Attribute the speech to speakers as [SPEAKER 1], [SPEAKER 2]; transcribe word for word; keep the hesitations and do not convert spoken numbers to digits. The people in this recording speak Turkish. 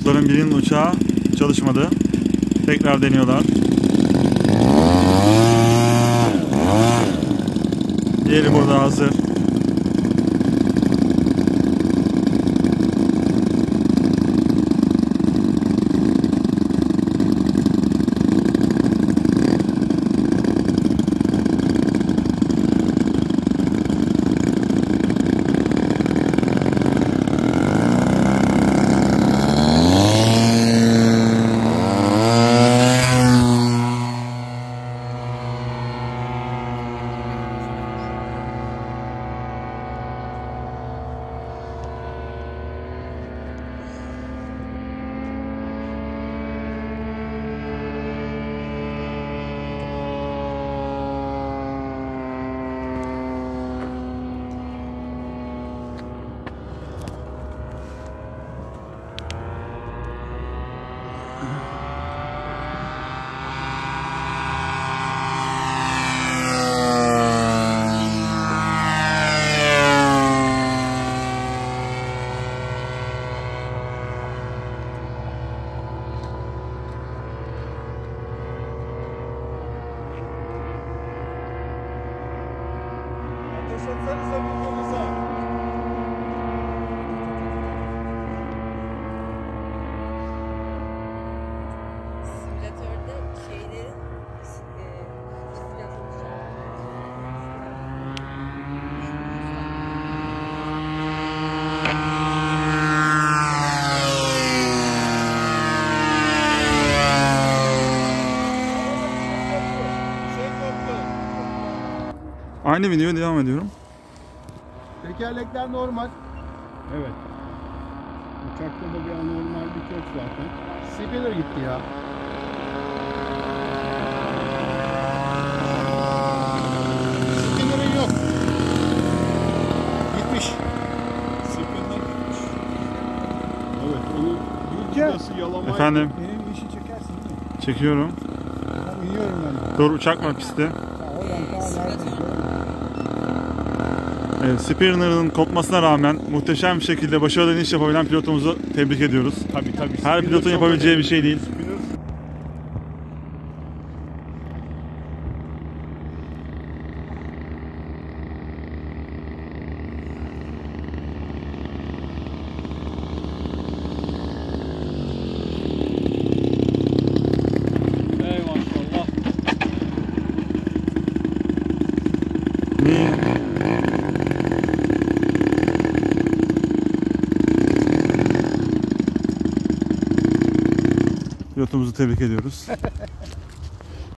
[SPEAKER 1] Pilotların birinin uçağı çalışmadı. Tekrar deniyorlar. Diğeri burada hazır. Aynı videoya devam ediyorum.
[SPEAKER 2] Tekerlekler normal. Evet. Uçakta da bir anormallik yok zaten. Spinner gitti ya. Spinner'ın yok. Gitmiş. Spinner gitmiş. Evet, onu Ülke. Yalamayı...
[SPEAKER 1] Efendim?
[SPEAKER 2] Benim işi çekersin değil mi?
[SPEAKER 1] Çekiyorum.
[SPEAKER 2] Tamam, iniyorum ben.
[SPEAKER 1] Dur, uçak var pistte. Evet, Spinner'ın kopmasına rağmen muhteşem bir şekilde başarılı iniş yapabilen pilotumuzu tebrik ediyoruz.
[SPEAKER 2] Tabii tabii.
[SPEAKER 1] Her pilotun yapabileceği bir şey değil.
[SPEAKER 2] Ey maşallah.
[SPEAKER 1] Ne? Pilotumuzu tebrik ediyoruz.